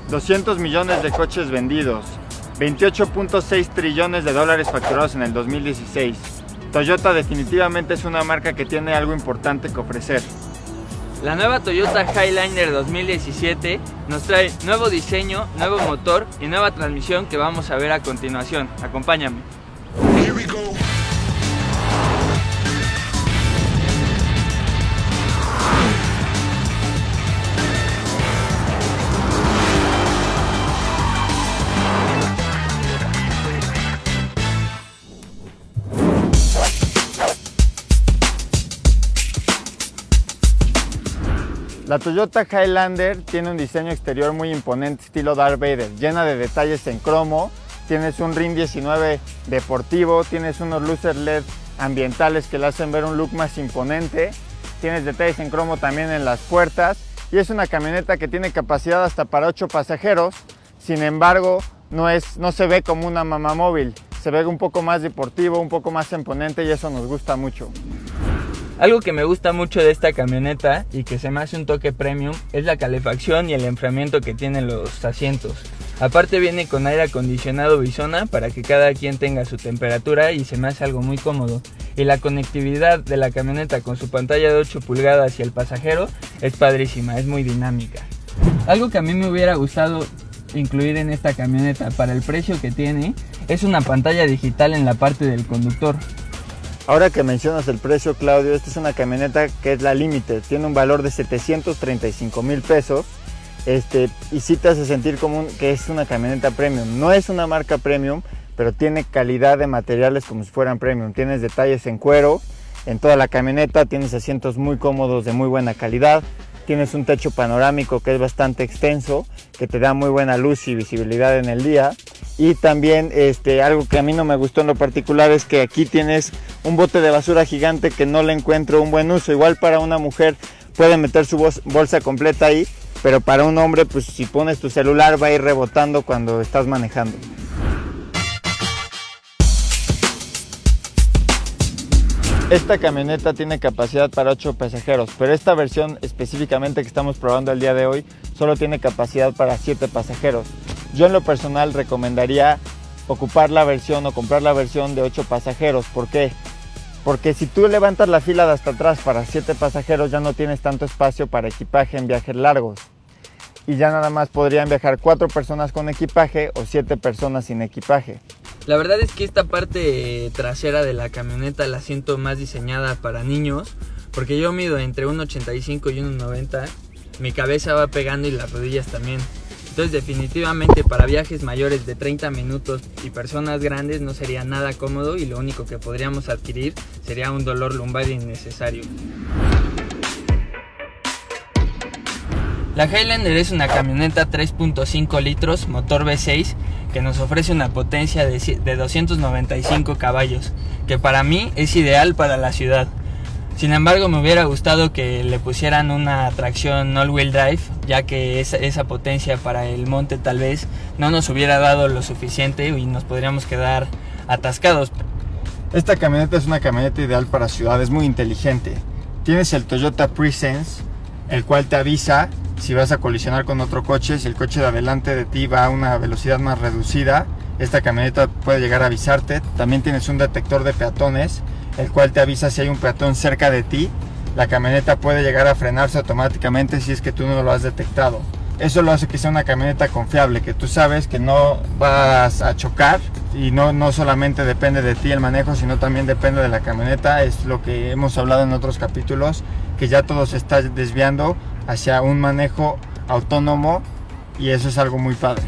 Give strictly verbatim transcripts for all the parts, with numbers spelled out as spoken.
doscientos millones de coches vendidos, veintiocho punto seis trillones de dólares facturados en el dos mil dieciséis. Toyota definitivamente es una marca que tiene algo importante que ofrecer. La nueva Toyota Highlander dos mil diecisiete nos trae nuevo diseño, nuevo motor y nueva transmisión que vamos a ver a continuación. Acompáñame. Here we go. La Toyota Highlander tiene un diseño exterior muy imponente, estilo Darth Vader, llena de detalles en cromo. Tienes un RIN diecinueve deportivo, tienes unos luces L E D ambientales que le hacen ver un look más imponente. Tienes detalles en cromo también en las puertas y es una camioneta que tiene capacidad hasta para ocho pasajeros. Sin embargo, no, es, no se ve como una mamamóvil, se ve un poco más deportivo, un poco más imponente y eso nos gusta mucho. Algo que me gusta mucho de esta camioneta y que se me hace un toque premium es la calefacción y el enfriamiento que tienen los asientos. Aparte viene con aire acondicionado Bisona para que cada quien tenga su temperatura y se me hace algo muy cómodo. Y la conectividad de la camioneta con su pantalla de ocho pulgadas y el pasajero es padrísima, es muy dinámica. Algo que a mí me hubiera gustado incluir en esta camioneta para el precio que tiene es una pantalla digital en la parte del conductor. Ahora que mencionas el precio, Claudio, esta es una camioneta que es la Limited, tiene un valor de setecientos treinta y cinco mil pesos este, y sí te hace sentir como un, que es una camioneta premium. No es una marca premium, pero tiene calidad de materiales como si fueran premium. Tienes detalles en cuero en toda la camioneta, tienes asientos muy cómodos de muy buena calidad, tienes un techo panorámico que es bastante extenso, que te da muy buena luz y visibilidad en el día. Y también este, algo que a mí no me gustó en lo particular es que aquí tienes un bote de basura gigante que no le encuentro un buen uso. Igual para una mujer puede meter su bolsa completa ahí, pero para un hombre pues si pones tu celular va a ir rebotando cuando estás manejando. Esta camioneta tiene capacidad para ocho pasajeros, pero esta versión específicamente que estamos probando el día de hoy solo tiene capacidad para siete pasajeros. Yo en lo personal recomendaría ocupar la versión o comprar la versión de ocho pasajeros. ¿Por qué? Porque si tú levantas la fila de hasta atrás para siete pasajeros ya no tienes tanto espacio para equipaje en viajes largos. Y ya nada más podrían viajar cuatro personas con equipaje o siete personas sin equipaje. La verdad es que esta parte trasera de la camioneta la siento más diseñada para niños, porque yo mido entre uno ochenta y cinco y uno noventa, mi cabeza va pegando y las rodillas también. Entonces definitivamente para viajes mayores de treinta minutos y personas grandes no sería nada cómodo y lo único que podríamos adquirir sería un dolor lumbar innecesario. La Highlander es una camioneta tres punto cinco litros, motor V seis, que nos ofrece una potencia de doscientos noventa y cinco caballos, que para mí es ideal para la ciudad. Sin embargo, me hubiera gustado que le pusieran una tracción all-wheel drive, ya que esa, esa potencia para el monte tal vez no nos hubiera dado lo suficiente y nos podríamos quedar atascados. Esta camioneta es una camioneta ideal para ciudad, es muy inteligente. Tienes el Toyota Presence, el cual te avisa si vas a colisionar con otro coche. Si el coche de adelante de ti va a una velocidad más reducida, esta camioneta puede llegar a avisarte. También tienes un detector de peatones, el cual te avisa si hay un peatón cerca de ti. La camioneta puede llegar a frenarse automáticamente si es que tú no lo has detectado. Eso lo hace que sea una camioneta confiable, que tú sabes que no vas a chocar y no, no solamente depende de ti el manejo, sino también depende de la camioneta. Es lo que hemos hablado en otros capítulos, que ya todo se está desviando hacia un manejo autónomo y eso es algo muy padre.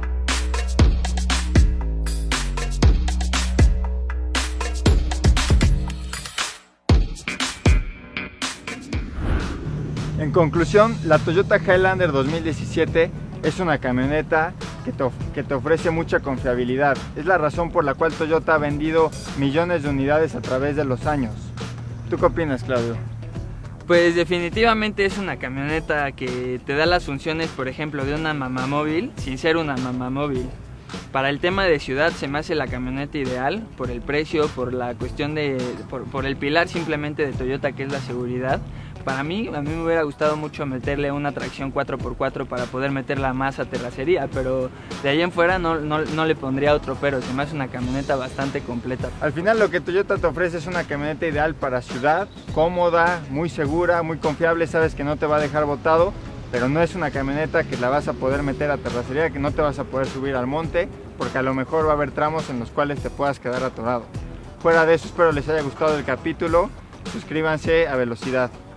En conclusión, la Toyota Highlander dos mil diecisiete es una camioneta que te, que te ofrece mucha confiabilidad. Es la razón por la cual Toyota ha vendido millones de unidades a través de los años. ¿Tú qué opinas, Claudio? Pues definitivamente es una camioneta que te da las funciones, por ejemplo, de una mamamóvil sin ser una mamamóvil. Para el tema de ciudad se me hace la camioneta ideal por el precio, por la cuestión de, por, por el pilar simplemente de Toyota, que es la seguridad, para mí, a mí me hubiera gustado mucho meterle una tracción cuatro por cuatro para poder meterla más a terracería, pero de ahí en fuera no, no, no le pondría otro pero, se me hace una camioneta bastante completa. Al final lo que Toyota te ofrece es una camioneta ideal para ciudad, cómoda, muy segura, muy confiable, sabes que no te va a dejar botado, pero no es una camioneta que la vas a poder meter a terracería, que no te vas a poder subir al monte, porque a lo mejor va a haber tramos en los cuales te puedas quedar atorado. Fuera de eso, espero les haya gustado el capítulo. Suscríbanse a Velocidad.